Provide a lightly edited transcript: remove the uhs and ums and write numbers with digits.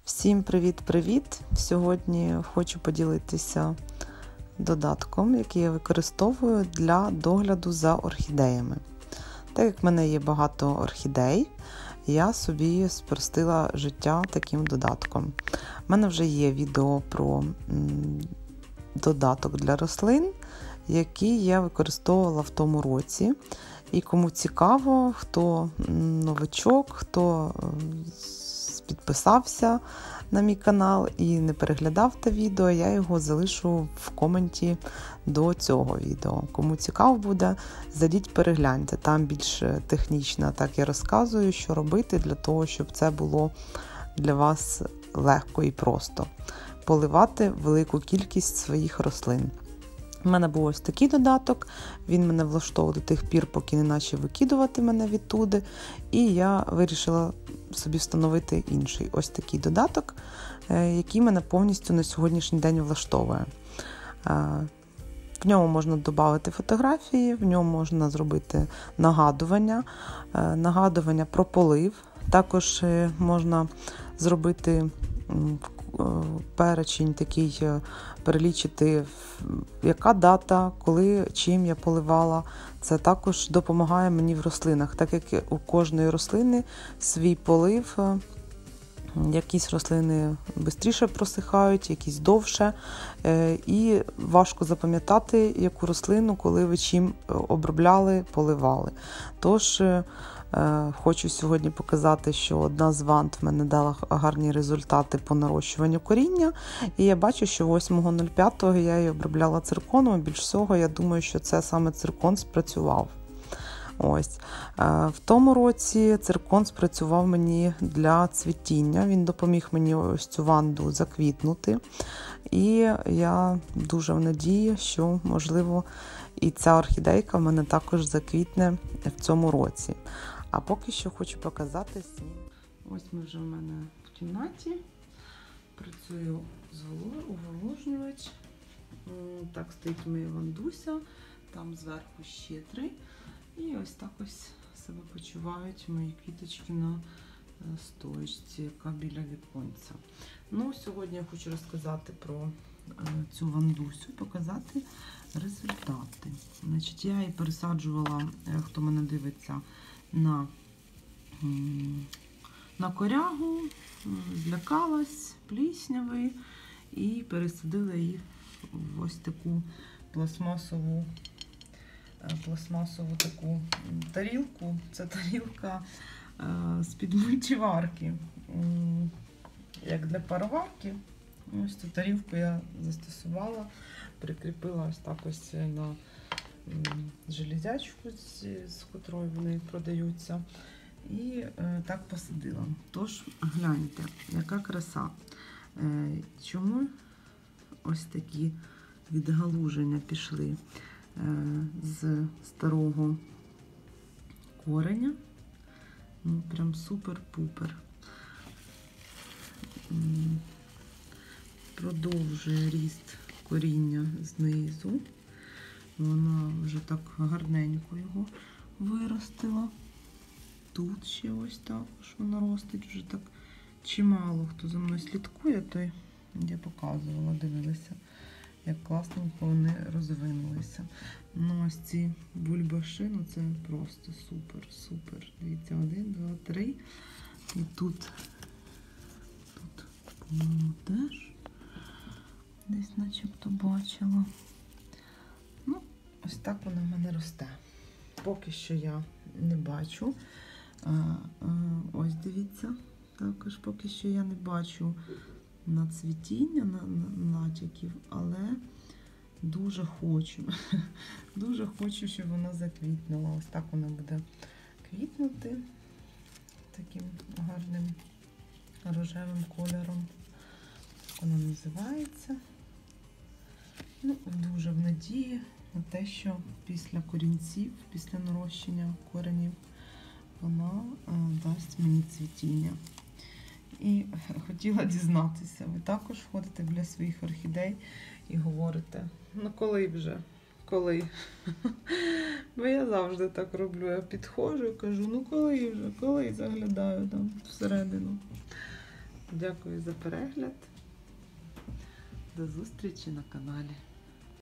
Всім привіт-привіт! Сьогодні хочу поділитися додатком, який я використовую для догляду за орхідеями. Так як в мене є багато орхідей, я собі спростила життя таким додатком. У мене вже є відео про додаток для рослин, який я використовувала в тому році. І кому цікаво, хто новичок, хто підписався на мій канал і не переглядав те відео, я його залишу в коменті до цього відео. Кому цікаво буде, зайдіть перегляньте. Там більш технічно так я розказую, що робити для того, щоб це було для вас легко і просто. Поливати велику кількість своїх рослин. У мене був ось такий додаток, він мене влаштовував до тих пір, поки не почав викидувати мене відтуди, і я вирішила собі встановити інший ось такий додаток, який мене повністю на сьогоднішній день влаштовує. В ньому можна додати фотографії, в ньому можна зробити нагадування про полив, також можна зробити перечень такий, перелічити, яка дата, коли, чим я поливала. Це також допомагає мені в рослинах, так як у кожної рослини свій полив. Якісь рослини швидше просихають, якісь довше. І важко запам'ятати, яку рослину, коли ви чим обробляли, поливали. Тож, хочу сьогодні показати, що одна з вант в мене дала гарні результати по нарощуванню коріння. І я бачу, що 8.05 я її обробляла цирконом. Більш всього, я думаю, що це саме циркон спрацював. Ось. В тому році циркон спрацював мені для цвітіння. Він допоміг мені ось цю ванду заквітнути. І я дуже в надії, що, можливо, і ця орхідейка в мене також заквітне в цьому році. А поки що хочу показати снім. Ось ми вже в мене в кімнаті. Працюю уволажнювач. Так стоїть моя вандуся. Там зверху ще 3. І ось так ось себе почувають мої квіточки на стоечці, яка біля віконця. Ну, сьогодні я хочу розказати про цю вандусю, показати результати. Значить, я її пересаджувала, хто мене дивиться, на корягу, злякалась, пліснявий, і пересадила її в ось таку пластмасову таку тарілку. Це тарілка з-під мультиварки, як для пароварки. Ось цю тарілку я застосувала, прикріпила ось так ось на железячку, з котрою вони продаються, і так посадила. Тож, гляньте, яка краса. Чому ось такі відгалуження пішли з старого кореня. Ну, прям супер-пупер. Продовжує ріст коріння знизу. Вона вже так гарненько його виростила. Тут ще ось також вона ростить вже так чимало. Хто за мною слідкує, той я показувала, дивилася, як класненько вони розвинулися. Ну, ось ці бульбаши, ну це просто супер. Дивіться, 1, 2, 3. І тут, по-моєму, теж десь начебто бачила. Ну, ось так вона в мене росте. Поки що я не бачу. Ось дивіться, також поки що я не бачу на цвітіння, натяків, але дуже хочу. Дуже хочу, щоб вона заквітнула. Ось так вона буде квітнути таким гарним рожевим кольором. Так вона називається. Ну, дуже в надії на те, що після корінців, після нарощення коренів, вона дасть мені цвітіння. І хотіла дізнатися, ви також ходите біля своїх орхідей і говорите, ну коли вже, коли? Бо я завжди так роблю, я підходжу і кажу, ну коли вже, коли, заглядаю там всередину. Дякую за перегляд. До зустрічі на каналі.